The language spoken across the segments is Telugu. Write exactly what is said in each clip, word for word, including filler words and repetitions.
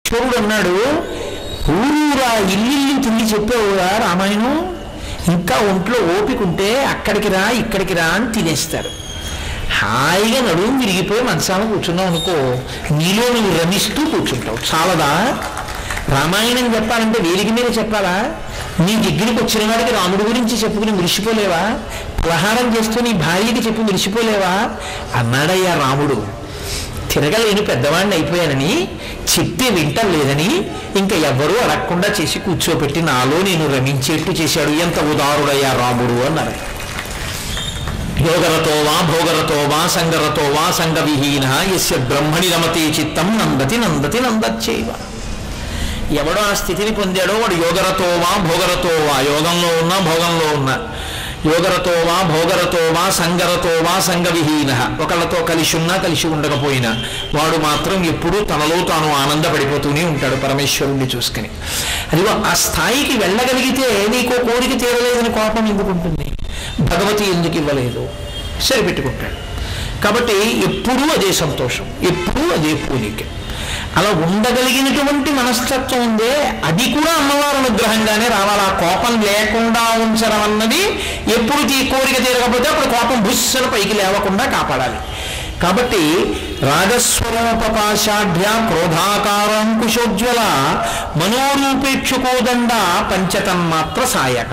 ఈశ్వరుడు అన్నాడు, ఊరూరా ఇల్లు తిరిగి చెప్పేవురా రామాయణం, ఇంకా ఒంట్లో ఓపిక ఉంటే అక్కడికి రా ఇక్కడికి రా అని తినేస్తారు. హాయిగా నడుము విరిగిపోయి మనసాన కూర్చున్నావు అనుకో, నీలో నువ్వు రమిస్తూ కూర్చుంటావు. చాలదా? రామాయణం చెప్పాలంటే వేలికి మీద చెప్పాలా? నీ దగ్గరికి వచ్చిన వాడికి రాముడి గురించి చెప్పుకుని మురిసిపోలేవా? ప్రహారం చేస్తూ నీ భార్యకి చెప్పి మురిసిపోలేవా? అన్నాడయ్యా రాముడు. తిరగలేని పెద్దవాడిని అయిపోయానని, చెప్తే వింటలేదని ఇంకా ఎవ్వరూ అడగకుండా చేసి కూర్చోబెట్టి నాలో నేను రమించేట్టు చేశాడు. ఎంత ఉదారుడయ్యా రాముడు అన్నారు. యోగరతో వా భోగరతో వా సంగరతో వా సంగ విహీన యస్య బ్రహ్మణి రమతే చిత్తం నందతి నందతి నందచ్చేవ. ఎవడో ఆ స్థితిని పొందాడో వాడు యోగరతో వా భోగరతో వా, యోగంలో ఉన్నా భోగంలో ఉన్నా, యోగరతో వా భోగరతో వా సంగరతో వా సంగ విహీన, ఒకళ్ళతో కలిసి ఉన్నా కలిసి ఉండకపోయినా వాడు మాత్రం ఎప్పుడూ తనలో తాను ఆనందపడిపోతూనే ఉంటాడు పరమేశ్వరుణ్ణి చూసుకుని. అదిగో ఆ స్థాయికి వెళ్ళగలిగితే నీకో కోరిక తీరలేదని కోపం ఎందుకు ఉంటుంది? భగవతి ఎందుకు ఇవ్వలేదు? సరిపెట్టుకుంటాడు. కాబట్టి ఎప్పుడూ అదే సంతోషం, ఎప్పుడూ అదే పూలిక. అలా ఉండగలిగినటువంటి మనస్తత్వం ఉందే, అది కూడా అమ్మవారి అనుగ్రహంగానే రావాలి. ఆ కోపం లేకుండా ఉంచడం అన్నది ఎప్పుడు తీ కోరిక తీరకపోతే అప్పుడు కోపం బుస్సల పైకి లేవకుండా కాపాడాలి. కాబట్టి రాగస్వరూపపాషాఢ్య క్రోధాకారంకుశోజ్వల మనోరూపేక్షుకోదండ పంచతన్మాత్ర సాయక.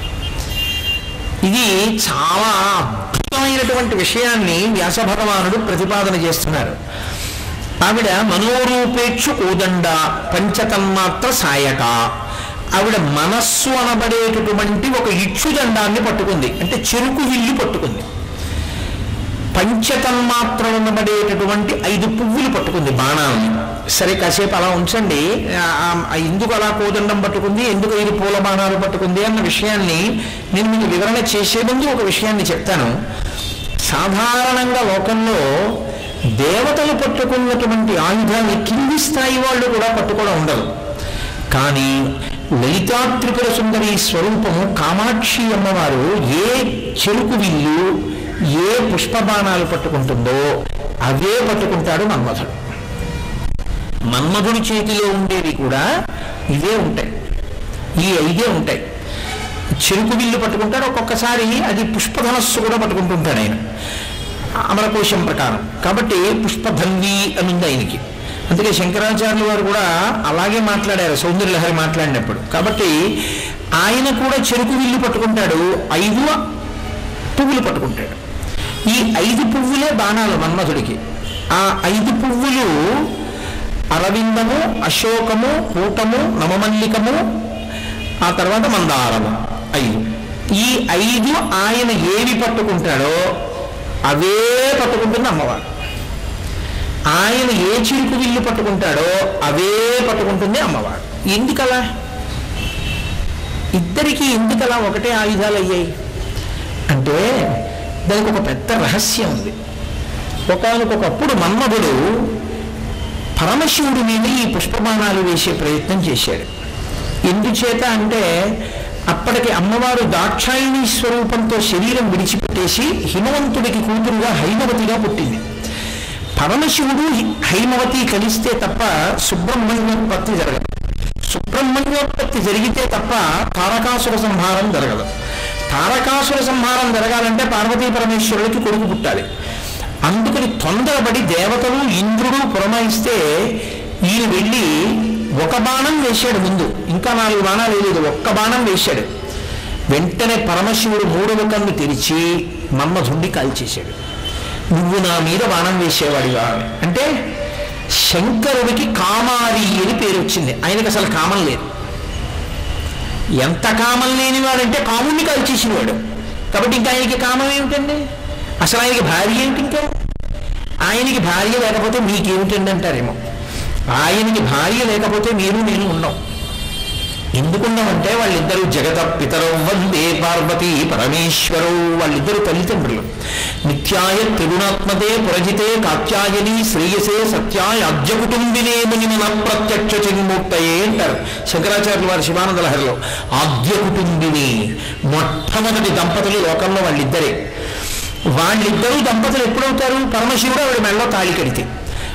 ఇది చాలా అద్భుతమైనటువంటి విషయాన్ని వ్యాస భగవానుడు ప్రతిపాదన చేస్తున్నారు. ఆవిడ మనోరూపేక్షు కోదండ పంచతన్మాత్ర సాయక. ఆవిడ మనస్సు అనబడేటటువంటి ఒక ఇక్షుదండాన్ని పట్టుకుంది, అంటే చెరుకు విల్లు పట్టుకుంది. పంచతన్మాత్రలు అనబడేటటువంటి ఐదు పువ్వులు పట్టుకుంది, బాణాలని. సరే కాసేపు అలా ఉంచండి, ఎందుకు అలా కోదండం పట్టుకుంది, ఎందుకు ఐదు పూల బాణాలు పట్టుకుంది అన్న విషయాన్ని నేను మీకు వివరణ చేసే ముందు ఒక విషయాన్ని చెప్తాను. సాధారణంగా లోకంలో దేవతలు పట్టుకున్నటువంటి ఆయుధాన్ని కింది స్థాయి వాళ్ళు కూడా పట్టుకోవడం ఉండదు. కానీ లలితా త్రిపుర సుందరి స్వరూపము కామాక్షి అమ్మవారు ఏ చెరుకు విల్లు ఏ పుష్పబాణాలు పట్టుకుంటుందో అవే పట్టుకుంటాడు మన్మధుడు. మన్మధుడి చేతిలో ఉండేవి కూడా ఇవే ఉంటాయి, ఈ ఐదే ఉంటాయి. చెరుకు విల్లు పట్టుకుంటాడు, ఒక్కొక్కసారి అది పుష్పధనస్సు కూడా పట్టుకుంటుంటాడు ఆయన అమరకోశం ప్రకారం. కాబట్టి పుష్పధన్వి అని ఉంది ఆయనకి. అందుకే శంకరాచార్యుల వారు కూడా అలాగే మాట్లాడారు సౌందర్యలహరి మాట్లాడినప్పుడు. కాబట్టి ఆయన కూడా చెరుకు విల్లు పట్టుకుంటాడు, ఐదు పువ్వులు పట్టుకుంటాడు. ఈ ఐదు పువ్వులే బాణాలు మన్మధుడికి. ఆ ఐదు పువ్వులు అరవిందము, అశోకము, కూటము, నవమల్లికము, ఆ తర్వాత మందారము, ఐదు. ఈ ఐదు ఆయన ఏవి పట్టుకుంటాడో అవే పట్టుకుంటుంది అమ్మవారు. ఆయన ఏ చిరుకు విల్లు పట్టుకుంటాడో అవే పట్టుకుంటుంది అమ్మవారు. ఎందుకలా? ఇద్దరికీ ఎందుకలా ఒకటే ఆయుధాలు అయ్యాయి అంటే దానికి ఒక పెద్ద రహస్యం ఉంది. ఒకానొకప్పుడు మన్మధుడు పరమశివుడి మీద ఈ పుష్పబాణాలు వేసే ప్రయత్నం చేశాడు. ఎందుచేత అంటే అప్పటికి అమ్మవారు దాక్షాయిణీ స్వరూపంతో శరీరం విడిచిపెట్టేసి హిమవంతుడికి కూతురుగా హైమవతిగా పుట్టింది. పరమశివుడు హైమవతి కలిస్తే తప్ప సుబ్రహ్మణ్యోత్పత్తి జరగదు. సుబ్రహ్మణ్యోత్పత్తి జరిగితే తప్ప తారకాసుర సంహారం జరగదు. తారకాసుర సంహారం జరగాలంటే పార్వతీ పరమేశ్వరుడికి కొడుకు పుట్టాలి. అందుకని తొందరపడి దేవతలు ఇంద్రుడు పురమాయిస్తే ఈయన వెళ్ళి ఒక బాణం వేశాడు. ముందు ఇంకా నాలుగు బాణాలు వేయలేదు, ఒక్క బాణం వేశాడు. వెంటనే పరమశివుడు మూడవ కన్ను తెరిచి మన్మధుడిని కాల్చేశాడు. నువ్వు నా మీద బాణం వేసేవాడిగా అంటే శంకరుడికి కామారి అని పేరు వచ్చింది. ఆయనకి అసలు కామం లేదు. ఎంత కామం లేనివాడంటే కాముణ్ణి కాల్చేసినవాడు. కాబట్టి ఇంకా ఆయనకి కామం ఏమిటండి? అసలు ఆయనకి భార్య ఏమిటి? ఇంకా ఆయనకి భార్య లేకపోతే మీకేమిటండి అంటారేమో. ఆయనకి భార్య లేకపోతే మీరు నేను ఉన్నాం. ఎందుకున్నామంటే వాళ్ళిద్దరూ జగత పితరౌ వందే పార్వతీ పరమేశ్వరౌ. వాళ్ళిద్దరూ తల్లిదండ్రులు. నిత్యాయ త్రిగుణాత్మతే పురజితే కాత్యాయని శ్రేయసే సత్యాయ అద్య కుటుంబినే ముని మన ప్రత్యక్ష చిన్మూర్తయే అంటారు శంకరాచార్యుల వారి శివానంద లహరిలో. ఆద్య కుటుంబిని మొట్టమొదటి దంపతులు లోకంలో వాళ్ళిద్దరే. వాళ్ళిద్దరూ దంపతులు ఎప్పుడవుతారు? పరమశివుడు ఆవిడ మెడలో తాళి కడితే.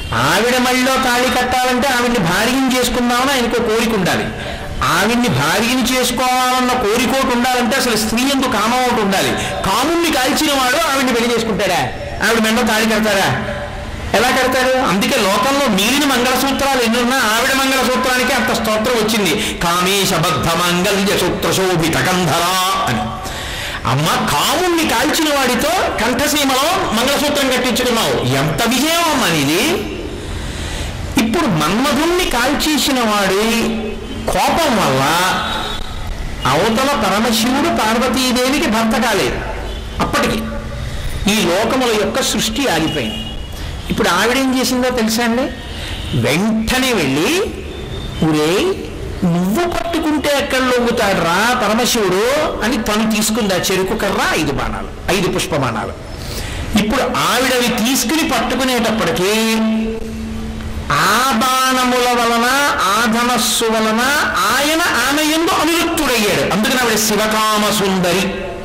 ఆవిడ మళ్ళీ తాళి కట్టాలంటే ఆవిడ్ని భార్యని చేసుకుందామని ఆయనకు కోరిక ఉండాలి. ఆవిడ్ని భార్యని చేసుకోవాలన్న కోరికోటి ఉండాలంటే అసలు స్త్రీ ఎందుకు కామం ఒకటి ఉండాలి. కాముణ్ణి కాల్చిన వాడు ఆవిడ్ని పెళ్లి చేసుకుంటాడా? ఆవిడ మెళ్ళో తాళి కడతాడా? ఎలా కడతాడు? అందుకే లోకంలో మిగిలిన మంగళసూత్రాలు ఎన్నున్నా ఆవిడ మంగళసూత్రానికి అంత స్తోత్రం వచ్చింది. కామేశబద్ధ మంగళ్య సూత్ర శోభిత కంధరా అని. అమ్మ, కాముణ్ణి కాల్చిన వాడితో కంఠసీమలో మంగళసూత్రం కట్టించుకున్నావు, ఎంత విజయం అమ్మా ఇది. ఇప్పుడు మన్మధుణ్ణి కాల్చేసిన వాడి కోపం వల్ల అవతల పరమశివుడు పార్వతీదేవికి భర్త కాలేదు. అప్పటికి ఈ లోకముల యొక్క సృష్టి ఆగిపోయింది. ఇప్పుడు ఆవిడేం చేసిందో తెలుసా అండి? వెంటనే వెళ్ళి, ఊరే నువ్వు పట్టుకుంటే ఎక్కడ లొంగుతాడు రా పరమశివుడు అని తను తీసుకుందా చెరుకు కర్ర, ఐదు బాణాలు, ఐదు పుష్ప బాణాలు. ఇప్పుడు ఆవిడవి తీసుకుని పట్టుకునేటప్పటికీ ఆ బాణముల వలన, ఆ ధనస్సు వలన ఆయన ఆమె యందు అనురక్తుడయ్యాడు. అందుకని ఆవిడ శివకామ సుందరి.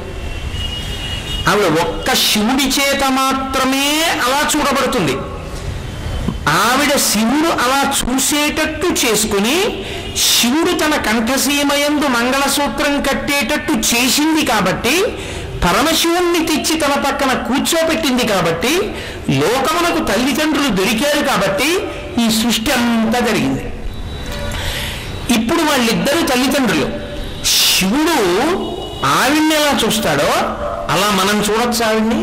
ఆవిడ ఒక్క శివుడి చేత మాత్రమే అలా చూడబడుతుంది. ఆవిడ శివుడు అలా చూసేటట్టు చేసుకుని శివుడు తన కంఠసీమయందు మంగళసూత్రం కట్టేటట్టు చేసింది కాబట్టి, పరమశివుణ్ణి తెచ్చి తన పక్కన కూర్చోపెట్టింది కాబట్టి, లోకమునకు తల్లిదండ్రులు దొరికారు కాబట్టి ఈ సృష్టి అంతా జరిగింది. ఇప్పుడు వాళ్ళిద్దరు తల్లిదండ్రులు. శివుడు ఆవిడ్ని ఎలా చూస్తాడో అలా మనం చూడొచ్చు ఆవిడ్ని.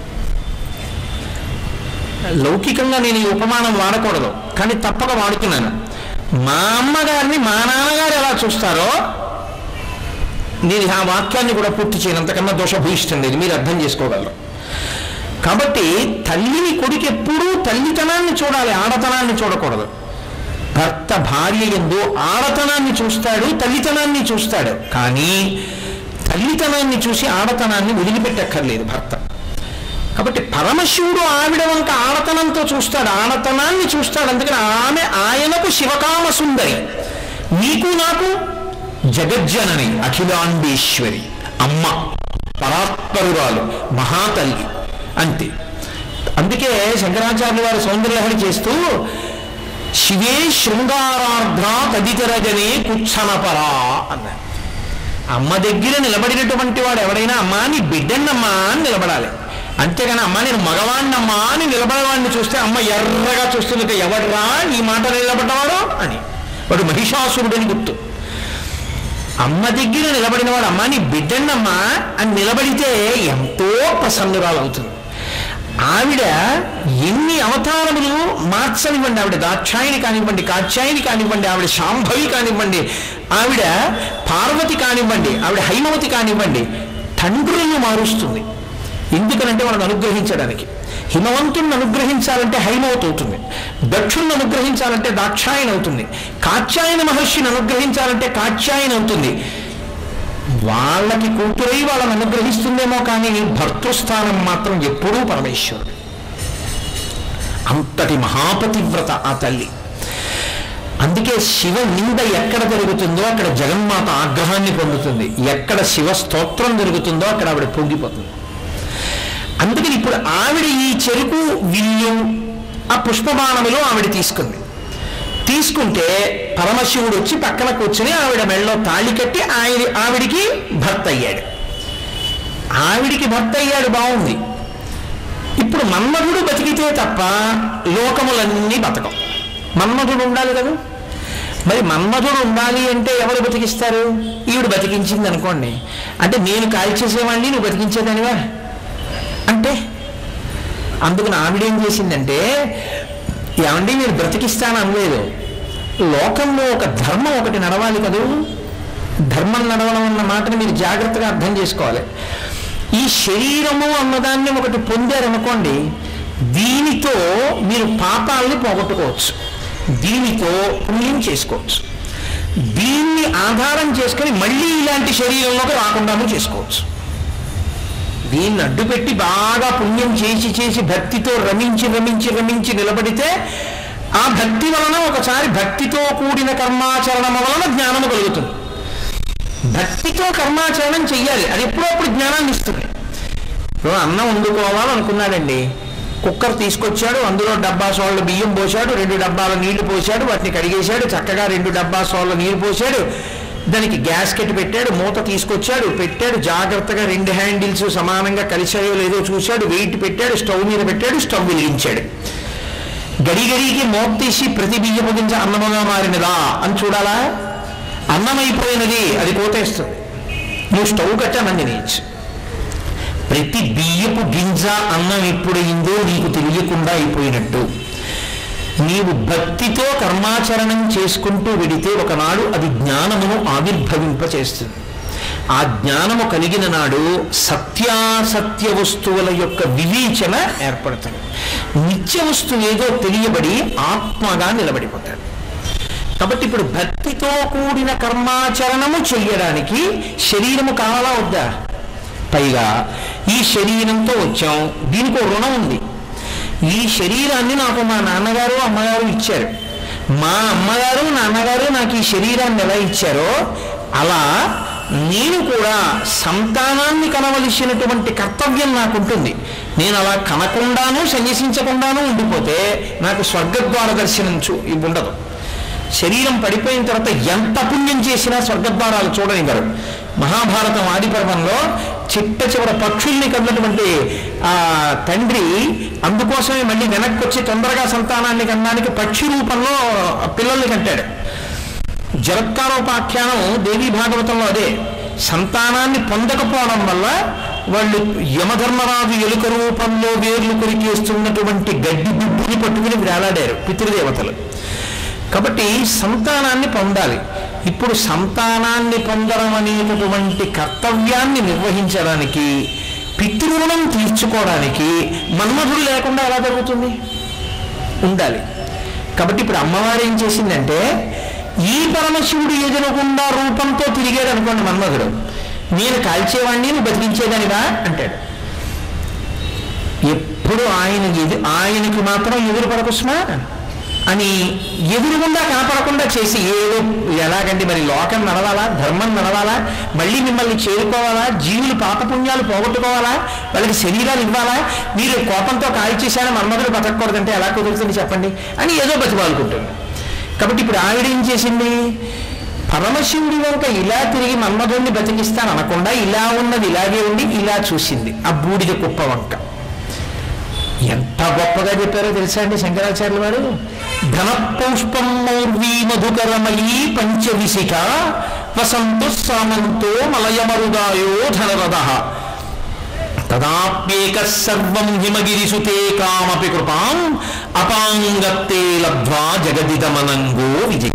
లౌకికంగా నేను ఈ ఉపమానం వాడకూడదు, కానీ తప్పక వాడుతున్నాను. మా అమ్మగారిని మా నాన్నగారు ఎలా చూస్తారో, నేను ఆ వాక్యాన్ని కూడా పూర్తి చేయనంతకన్నా దోషభూయిష్టం లేదు, మీరు అర్థం చేసుకోగలరు. కాబట్టి తల్లిని కొడుకు ఎప్పుడూ తల్లితనాన్ని చూడాలి, ఆడతనాన్ని చూడకూడదు. భర్త భార్య యందు ఆడతనాన్ని చూస్తాడు, తల్లితనాన్ని చూస్తాడు. కానీ తల్లితనాన్ని చూసి ఆడతనాన్ని వదిలిపెట్టక్కర్లేదు భర్త. కాబట్టి పరమశివుడు ఆవిడ వంక ఆడతనంతో చూస్తాడు, ఆడతనాన్ని చూస్తాడు. అందుకని ఆమె ఆయనకు శివకామ సుందరి, నీకు నాకు జగజ్జనని, అఖిలాండేశ్వరి, అమ్మ, పరాత్పరురాలు, మహాతల్లి అంతే. అందుకే శంకరాచార్యుల వారు సౌందర్యలహరి చేస్తూ శివే శృంగారార్ధ్ర తదితరజనే కుచ్చనపరా అన్నారు. అమ్మ దగ్గర నిలబడినటువంటి వాడు ఎవడైనా అమ్మా నీ బిడ్డన్నమ్మా అని నిలబడాలి. అంతేగాని అమ్మ నేను మగవాణ్ణమ్మా అని నిలబడేవాడిని చూస్తే అమ్మ ఎర్రగా చూస్తుంది, ఎవడరా ఈ మాట నిలబడ్డవాడు అని. వాడు మహిషాసురుడని గుర్తు. అమ్మ దగ్గర నిలబడిన వాడు అమ్మ నీ బిడ్డన్నమ్మా అని నిలబడితే ఎంతో ప్రసన్నురాలు అవుతుంది. ఆవిడ ఎన్ని అవతారములు మార్చనివ్వండి, ఆవిడ దాక్షాయిని కానివ్వండి, కాత్యాయిని కానివ్వండి, ఆవిడ శాంభవి కానివ్వండి, ఆవిడ పార్వతి కానివ్వండి, ఆవిడ హైమవతి కానివ్వండి, తండ్రులను మారుస్తుంది. ఎందుకనంటే వాళ్ళని అనుగ్రహించడానికి. హిమవంతుణ్ణి అనుగ్రహించాలంటే హైమవతి అవుతుంది, దక్షుణ్ణి అనుగ్రహించాలంటే దాక్షాయని అవుతుంది, కాత్యాయన మహర్షిని అనుగ్రహించాలంటే కాత్యాయని అవుతుంది. వాళ్ళకి కూతురై వాళ్ళని అనుగ్రహిస్తుందేమో కానీ భర్తృస్థానం మాత్రం ఎప్పుడూ పరమేశ్వరుడు. అంతటి మహాపతివ్రత ఆ తల్లి. అందుకే శివ నింద ఎక్కడ జరుగుతుందో అక్కడ జగన్మాత ఆగ్రహాన్ని పొందుతుంది, ఎక్కడ శివ స్తోత్రం జరుగుతుందో అక్కడ ఆవిడ పొంగిపోతుంది. అందుకని ఇప్పుడు ఆవిడ ఈ చెరుకు విల్లు ఆ పుష్పబాణములు ఆవిడ తీసుకుంది. తీసుకుంటే పరమశివుడు వచ్చి పక్కన కూర్చుని ఆవిడ మెళ్ళలో తాళి కట్టి ఆయన ఆవిడికి భర్త అయ్యాడు. ఆవిడికి భర్త అయ్యాడు, బాగుంది. ఇప్పుడు మన్మధుడు బతికితే తప్ప లోకములన్నీ బతకం. మన్మధుడు ఉండాలి కదా. మరి మన్మధుడు ఉండాలి అంటే ఎవరు బతికిస్తారు? ఈవిడ బతికించింది అనుకోండి, అంటే నేను కాల్చేసేవాడిని నువ్వు బతికించేదానివా అంటే. అందుకని ఆవిడేం చేసిందంటే, ఏమండి మీరు బ్రతికిస్తాను అనలేదు, లోకంలో ఒక ధర్మం ఒకటి నడవాలి కదూ. ధర్మం నడవడం అన్న మాటని మీరు జాగ్రత్తగా అర్థం చేసుకోవాలి. ఈ శరీరము అన్నదాన్ని ఒకటి పొందారనుకోండి, దీనితో మీరు పాపాలని పోగొట్టుకోవచ్చు, దీనితో పుణ్యం చేసుకోవచ్చు, దీన్ని ఆధారం చేసుకొని మళ్ళీ ఇలాంటి శరీరంలోకి రాకుండాను చేసుకోవచ్చు. దీన్ని అడ్డుపెట్టి బాగా పుణ్యం చేసి చేసి భక్తితో రమించి రమించి రమించి నిలబడితే ఆ భక్తి వలన ఒకసారి భక్తితో కూడిన కర్మాచరణం వలన జ్ఞానము కలుగుతుంది. భక్తితో కర్మాచరణం చెయ్యాలి, అది ఎప్పుడప్పుడు జ్ఞానాన్ని ఇస్తుంది. ఇప్పుడు అన్నం వండుకోవాలనుకున్నాడండి, కుక్కర్ తీసుకొచ్చాడు, అందులో డబ్బా సోళ్ళ బియ్యం పోశాడు, రెండు డబ్బాల నీళ్లు పోశాడు, వాటిని కడిగేశాడు, చక్కగా రెండు డబ్బా సోళ్ళ నీళ్లు పోశాడు, దానికి గ్యాస్కెట్ పెట్టాడు, మూత తీసుకొచ్చాడు, పెట్టాడు, జాగ్రత్తగా రెండు హ్యాండిల్స్ సమానంగా కలిసాయో లేదో చూశాడు, వెయిట్ పెట్టాడు, స్టవ్ మీద పెట్టాడు, స్టవ్ వెలిగించాడు. గడి గడికి మూత తీసి ప్రతి బియ్యపు గింజ అన్నముగా మారినదా అని చూడాలా? అన్నమైపోయినది, అది కోతేస్తుంది. నువ్వు స్టవ్ కట్టామని తినేయచ్చు. ప్రతి బియ్యపు గింజ అన్నం ఎప్పుడైందో నీకు తెలియకుండా అయిపోయినట్టు. నీవు భక్తితో కర్మాచరణం చేసుకుంటూ వెడితే ఒకనాడు అది జ్ఞానమును ఆవిర్భవింపచేస్తుంది. ఆ జ్ఞానము కలిగిన నాడు సత్యాసత్య వస్తువుల యొక్క వివేచన ఏర్పడుతుంది. నిత్య వస్తువు ఏదో తెలియబడి ఆత్మగా నిలబడిపోతాడు. కాబట్టి ఇప్పుడు భక్తితో కూడిన కర్మాచరణము చెయ్యడానికి శరీరము కావాలా వద్దా? పైగా ఈ శరీరంతో వచ్చాం, దీనికి రుణం ఉంది. ఈ శరీరాన్ని నాకు మా నాన్నగారు అమ్మగారు ఇచ్చారు. మా అమ్మగారు నాన్నగారు నాకు ఈ శరీరాన్ని ఎలా ఇచ్చారో అలా నేను కూడా సంతానాన్ని కనవలసినటువంటి కర్తవ్యం నాకుంటుంది. నేను అలా కనకుండాను సన్యసించకుండాను ఉండిపోతే నాకు స్వర్గద్వార దర్శనం చూ ఉండదు. శరీరం పడిపోయిన తర్వాత ఎంత పుణ్యం చేసినా స్వర్గద్వారాలు చూడనివ్వరు. మహాభారతం ఆది పర్వంలో చిట్ట చివర పక్షుల్ని కన్నటువంటి ఆ తండ్రి అందుకోసమే మళ్ళీ వెనక్కి వచ్చి తొందరగా సంతానాన్ని కనడానికి పక్షి రూపంలో పిల్లల్ని కంటాడు. జరత్కారోపాఖ్యానం దేవీ భాగవతంలో అదే. సంతానాన్ని పొందకపోవడం వల్ల వాళ్ళు యమధర్మరాజు ఎలుక రూపంలో వేర్లు కొరికేస్తున్నటువంటి గడ్డి బిబ్బుని పట్టుకుని వేలాడారు పితృదేవతలు. కాబట్టి సంతానాన్ని పొందాలి. ఇప్పుడు సంతానాన్ని పొందడం అనేటటువంటి కర్తవ్యాన్ని నిర్వహించడానికి, పితృరుణం తీర్చుకోవడానికి మన్మధుడు లేకుండా ఎలా జరుగుతుంది? ఉండాలి. కాబట్టి ఇప్పుడు అమ్మవారు ఏం చేసిందంటే, ఈ పరమశివుడు ఎదురకుండా రూపంతో తిరిగాడు అనుకోండి మన్మధుడు, నేను కాల్చేవాడిని నువ్వు బతికించేదానివా అంటాడు. ఎప్పుడు ఆయన ఎదు ఆయనకి మాత్రం ఎదురు పడకుస్మా అని ఎదురుగుండా కనపడకుండా చేసి ఏదో ఎలాగంటే మరి లోకం నడవాలా, ధర్మం నడవాలా, మళ్ళీ మిమ్మల్ని చేరుకోవాలా, జీవులు పాపపుణ్యాలు పోగొట్టుకోవాలా, వాళ్ళకి శరీరాలు ఇవ్వాలా, మీరు కోపంతో కాల్ చేశాను మన్మధుడు బతకూడదంటే ఎలా కుదురుతుంది చెప్పండి అని ఏదో బతిమాలుకుంటుంది. కాబట్టి ఇప్పుడు ఆవిడ ఏం చేసింది? పరమశివుడి వంక ఇలా తిరిగి మన్మధుడిని బతికిస్తాను అనకుండా ఇలా ఉన్నది ఇలాగే ఉండి ఇలా చూసింది ఆ బూడిద కుప్ప వంక. ఎంత గొప్పగా చెప్పారో తెలుసా అండి శంకరాచార్యుల వారు. ధన పుష్పం మౌర్వీ మధుకరమయీ పంచవిశిఖ వసంతు సామంతో మలయమరుదాయో ధనరథ తదాప్యేక సర్వం హిమగిరిసుతే కామపి కృపాం అపాంగత్తే లబ్ధ్వా జగదిదమనంగో విజయ.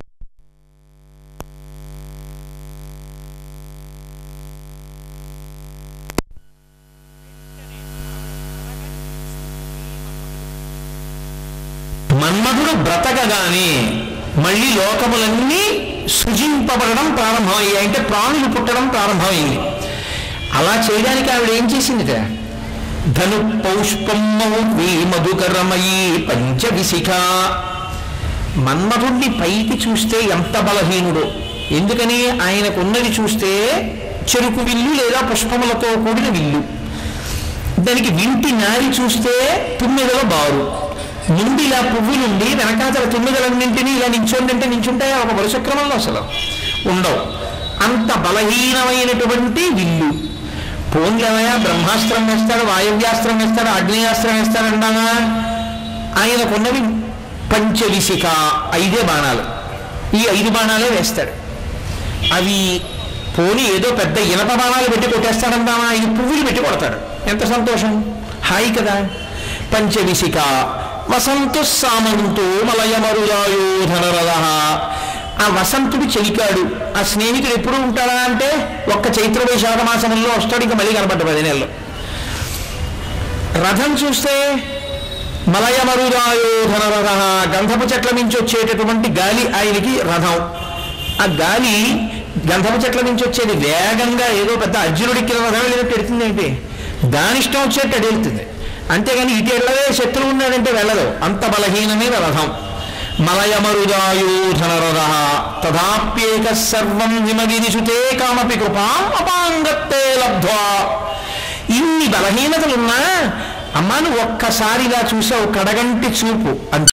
మన్మధుడు బ్రతకగానే మళ్ళీ లోకములన్నీ సృజింపబడడం ప్రారంభమయ్యాయి. అంటే ప్రాణులు పుట్టడం ప్రారంభమైంది. అలా చేయడానికి ఆవిడ ఏం చేసిందిట? ధను పౌష్పమ్మీ మధుకరమయీ పంచవిశిఖ. మన్మధుడిని పైకి చూస్తే ఎంత బలహీనుడో. ఎందుకని? ఆయనకున్నది చూస్తే చెరుకు విల్లు లేదా పుష్పములతో కూడిన విల్లు. దానికి వింటి నారి చూస్తే తుమ్మెదలో బారు. ముందు ఇలా పువ్వులుండి వెనకాతల తుమ్మిదలన్నింటినీ ఇలా నించోండింటే నించుంటాయా ఒక వరుస క్రమంలో? అసలు ఉండవు. అంత బలహీనమైనటువంటి విల్లు. పోన్లేమయ్యా బ్రహ్మాస్త్రం వేస్తాడు, వాయవ్యాస్త్రం వేస్తాడు, ఆగ్నేయాస్త్రం వేస్తాడన్నానా? ఆయనకున్నవి పంచవిశిఖ, ఐదే బాణాలు. ఈ ఐదు బాణాలే వేస్తాడు. అవి పోని ఏదో పెద్ద ఇనప బాణాలు పెట్టి కొట్టేస్తాడందామా? ఐదు పువ్వులు పెట్టి కొడతాడు. ఎంత సంతోషం, హాయి కదా. పంచవిశిఖ వసంతు సామంతో మలయమరుదాయో ధనరథ. ఆ వసంతుడు చెలికాడు. ఆ స్నేహితుడు ఎప్పుడు ఉంటాడా అంటే ఒక్క చైత్ర వైశాఖ మాసంలో వస్తాడు, ఇంకా మళ్ళీ కనపడ్డ పది నెలలు. రథం చూస్తే మలయమరుదాయో ధనరథ, గంధపు చెట్ల నుంచి వచ్చేటటువంటి గాలి ఆయనకి రథం. ఆ గాలి గంధపు చెట్ల నుంచి వచ్చేది వేగంగా ఏదో పెద్ద అర్జునుడికి రథం వెళ్ళినట్టు ఎడుతుంది. ఏంటి దాని ఇష్టం వచ్చేట్టు అది వెళ్తుంది. అంతేగాని ఇటు వెళ్ళవే శత్రువు ఉన్నాడంటే వెళ్ళదు. అంత బలహీనమైన రథం. మలయమరుదాయో ధనరథ తదాప్యేక సర్వం హిమగిరిసుతే కామపి కృపాం అపాంగత్తే లబ్ధ్వా. ఇన్ని బలహీనతలున్నా అమ్మాను ఒక్కసారి ఇలా చూసావు, కడగంటి చూపు అంతే.